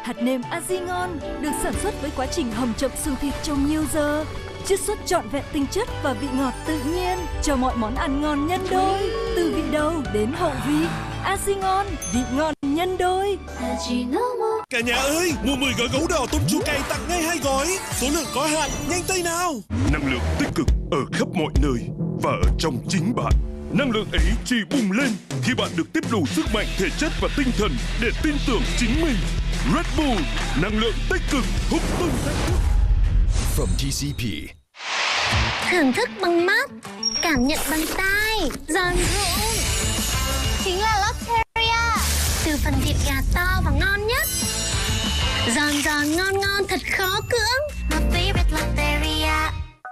Hạt nêm Azingon được sản xuất với quá trình hầm chậm xương thịt trong nhiều giờ, chiết xuất trọn vẹn tinh chất và vị ngọt tự nhiên cho mọi món ăn ngon nhân đôi. Từ vị đầu đến hậu vị, Azingon, vị ngon nhân đôi. Cả nhà ơi, mua 10 gói gấu đỏ tôm chua cay tặng ngay 2 gói. Số lượng có hạn, nhanh tay nào. Năng lượng tích cực ở khắp mọi nơi và ở trong chính bạn. Năng lượng ấy chỉ bùng lên khi bạn được tiếp đủ sức mạnh thể chất và tinh thần để tin tưởng chính mình. Red Bull, năng lượng tích cực hút tung thách thức. From TCP. Thưởng thức bằng mắt, cảm nhận bằng tai, giòn rũm. Chính là Lotteria. Từ phần thịt gà to và ngon nhất, giòn giòn ngon ngon thật khó cưỡng. My favorite Lotteria.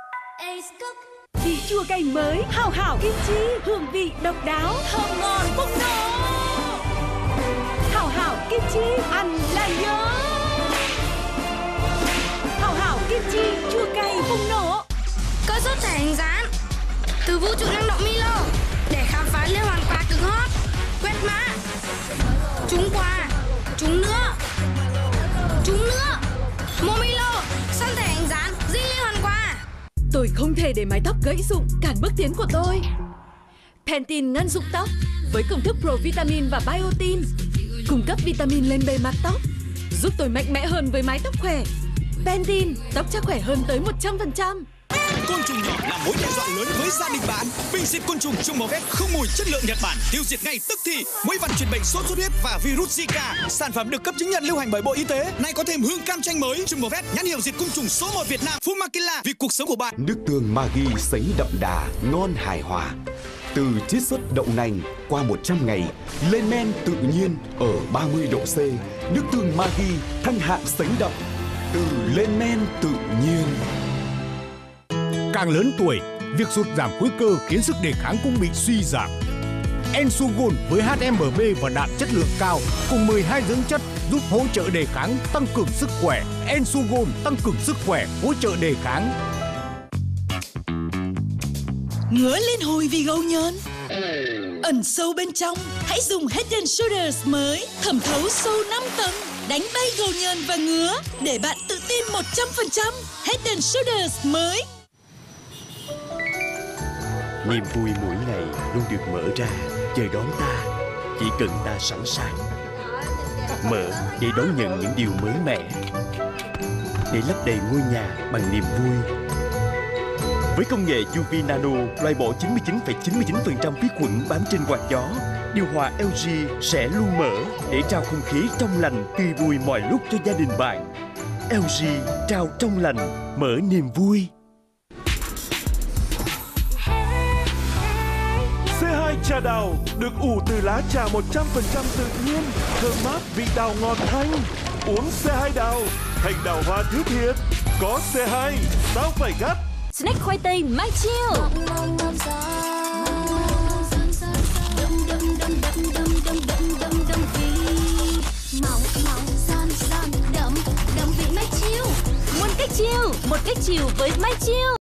Vị chua cay mới hào hảo kim chi, hương vị độc đáo, thơm ngon bùng nổ. Hào hảo kim chi, ăn là nhớ. Hào hảo kim chi, chua cay bùng nổ. Có rốt thẻ hình dáng từ vũ trụ năng động Milo để khám phá liên hoàn quà cực hot. Quét mã, trúng quà, trúng nữa, mua Milo, săn thẻ hình dáng, di liên hoàn quà. Tôi không thể để mái tóc gãy rụng cản bước tiến của tôi. Pantene ngăn rụng tóc với công thức Pro Vitamin và Biotin, cung cấp vitamin lên bề mặt tóc, giúp tôi mạnh mẽ hơn với mái tóc khỏe. Pantene, tóc chắc khỏe hơn tới 100%. Côn trùng nhỏ là mối đe dọa lớn với gia đình bạn. Bình xịt côn trùng Chumovet không mùi, chất lượng Nhật Bản, tiêu diệt ngay tức thì mỗi vằn truyền bệnh sốt xuất huyết và virus Zika. Sản phẩm được cấp chứng nhận lưu hành bởi Bộ Y tế. Nay có thêm hương cam chanh mới. Chumovet, nhãn hiệu diệt côn trùng số 1 Việt Nam. Fumakila, vì cuộc sống của bạn. Nước tương Maggi sấy đậm đà, ngon hài hòa. Từ chiết xuất đậu nành qua 100 ngày, lên men tự nhiên ở 30 độ C. Nước tương Maggi thăng hạng sấy đậm. Từ lên men tự nhiên. Càng lớn tuổi, việc sụt giảm khối cơ khiến sức đề kháng cũng bị suy giảm. Ensugon với HMB và đạm chất lượng cao cùng 12 dưỡng chất giúp hỗ trợ đề kháng, tăng cường sức khỏe. Ensugon tăng cường sức khỏe, hỗ trợ đề kháng. Ngứa lên hồi vì gâu nhơn, ẩn sâu bên trong, hãy dùng Head and Shoulders mới, thẩm thấu sâu 5 tầng, đánh bay gâu nhơn và ngứa để bạn tự tin 100%. Head and Shoulders mới. Niềm vui mỗi ngày luôn được mở ra, chờ đón ta. Chỉ cần ta sẵn sàng mở để đón nhận những điều mới mẻ, để lấp đầy ngôi nhà bằng niềm vui. Với công nghệ UV Nano loại bỏ 99,99% vi khuẩn bám trên quạt gió, điều hòa LG sẽ luôn mở để trao không khí trong lành tươi vui mọi lúc cho gia đình bạn. LG trao trong lành, mở niềm vui. C2 trà đào được ủ từ lá trà 100% tự nhiên, thơm mát, vị đào ngọt thanh. Uống C2 đào, thành đào hoa thứ thiệt. Có C2, sao phải gắt? Snack khoai tây Mai Chiêu. Muôn cách chiêu, một cách chiều với Mai Chiêu.